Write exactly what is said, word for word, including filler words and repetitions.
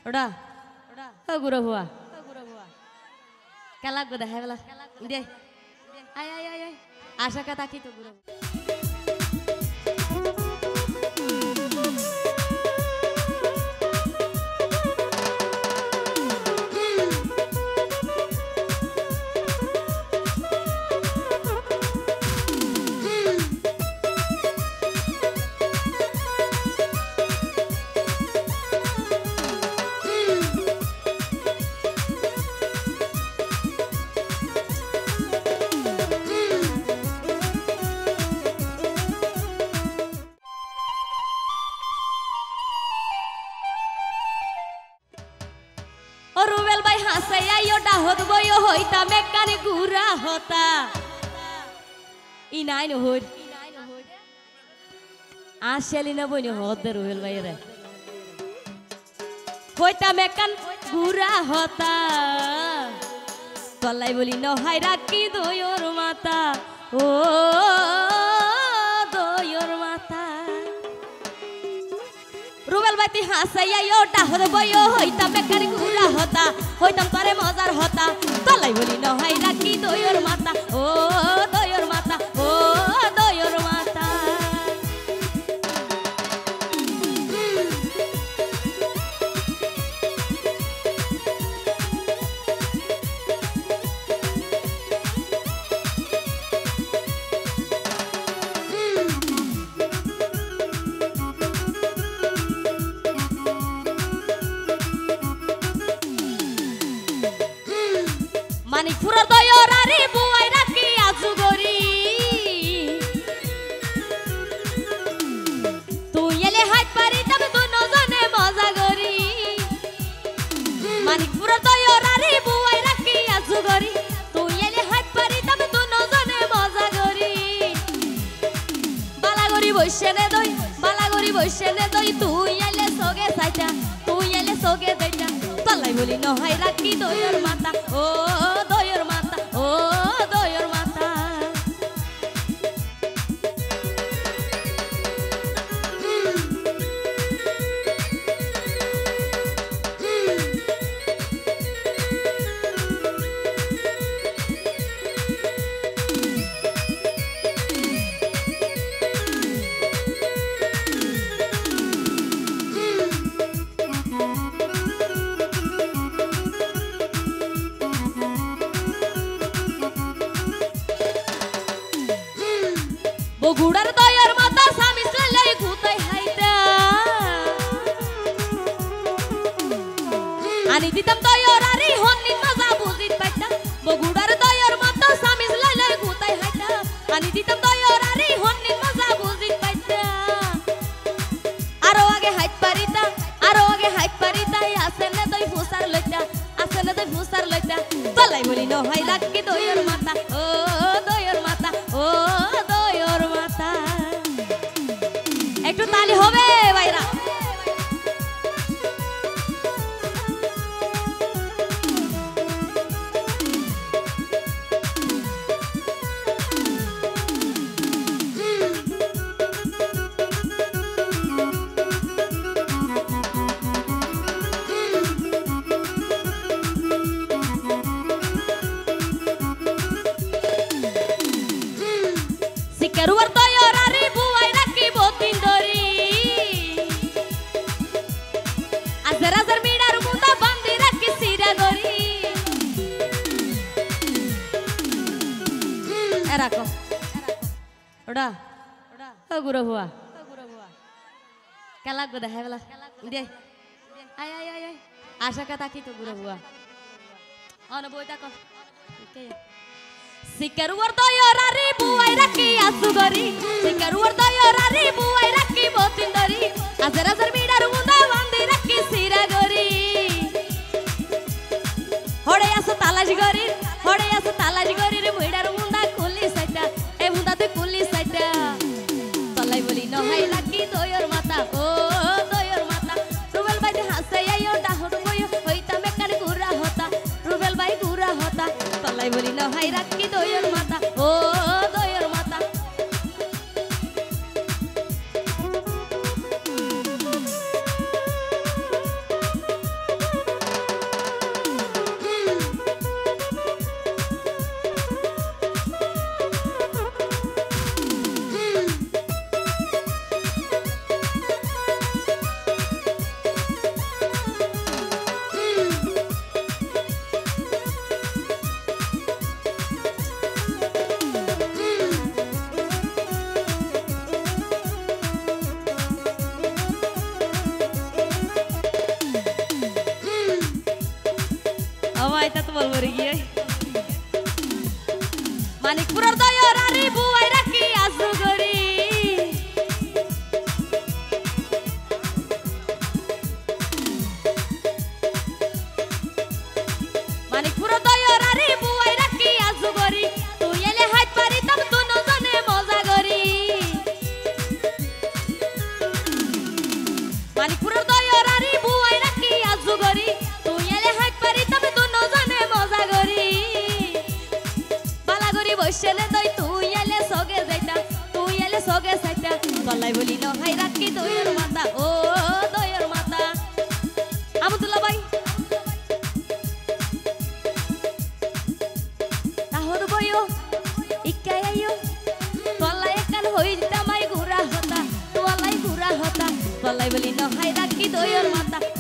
ওটা ও গুরু হুয়া কেলা গো দেখা বেলা দে আয় আয় আয় আয় আশা কথা কি তো গুরু रुबेल भाई हंसे आयो डाहत बयो होइता मेकानी गुरा होता इनाइन होर आशेली न बनि होद रुबेल भाई रे होइता मेकान गुरा होता तलाई बोली न हाय राखी दोयोर माता ओ दोयोर माता रुबेल भाई हंसे आयो डाहत बयो होइता मेकानी गुरा होता होइतम तारे मजार होता तलाई बोली न हाय राखी दोयोर माता ओ दोयोर माता ओ दोयोर माता मानिकपुर दयरारी बुआई राखी आजुगरी तुई एले हाथ पारी तब दोनों जने मजा करी मानिकपुर दयरारी बुआई राखी आजुगरी तुई एले हाथ पारी तब दोनों जने मजा करी बालागरी बसने दई बालागरी बसने दई तुई एले सोगे साइटा तुई एले सोगे देटा तलाई बोली न हाय राखी दोयोर माता ओ दोयोर माता ओ दोयोर माता बगुड़ार दयर माता सामी चले गुताई हाइता आनी दितम दयरारी होन्नी मजा बुझित पाइता बगुड़ार दयर माता सामी चले गुताई हाइता आनी दितम दयरारी होन्नी मजा बुझित पाइता आरो आगे हाइट पारिता आरो आगे हाइट पारिता आसेने दई फुसार लइता आसेने दई फुसार लइता तलाई बोली न हाय राखी दयर माता ओ दयर माता ओ दयर माता একটু তালি হবে ভাইরা সিকারুয়ার দয়রারি বুয়াই রাখি বতিন দরি আজর আজর মিডার মুদা বান্ধি রাখি সিরা গরি এরাকো ওডা ও গুরু হুয়া কেলা গো দেখা বেলা দে আয় আয় আয় আয় আশা কথা কি তো গুরু হুয়া অন বইটা কো সিকারুয়ার দয়রারি বুয়াই রাখি আজুগরি সিকারুয়ার দয়রারি বুয়াই রাখি বতিন দরি আজর আজর মিডার মুদা বান্ধি রাখি সিরা গরি হড়ে আসো তালাশ গরি হড়ে আসো তালাশ গরি রে মিডার মুদা খুলি সাইটা এ মুদা তুই খুলি সাইটা তলাই বলি ন হাই রাখি দয়র মাতা ও দয়র মাতা রুবেল ভাই হাসে আইও ডাহর বইও হইতা মেকান গুরা হতা রুবেল ভাই গুরা হতা তলাই বলি ন হাই রাখি দয়র মাতা ও দয়র মাতা এটা তো বলবো রে গিয়ে মানিকপুরের দয়ার আরে বুয়াই রাখি আজু গরি মানিকপুরের দয়ার আরে বুয়াই রাখি আজু গরি তুই এলে হাত পারি তব দুনো জনে মজা করি মানিকপুরের দয়ার আরে বুয়াই রাখি আজু গরি তুই এলে হাত পারি তব দুনো জনে মজা করি বালাগরি বসেলে দই তুই এলে সগে যাইতা তুই এলে সগে যাইতা গলাই বলি ন হাই রাখি দইয়ের মাথা ও দইয়ের মাথা আমতুল্লাহ ভাই তাহদ বইও ইক্কাই আইও গলাই একান হই দিতা মাই ঘুরা হতা তোলাই ঘুরা হতা গলাই বলি ন হাই রাখি দইয়ের মাথা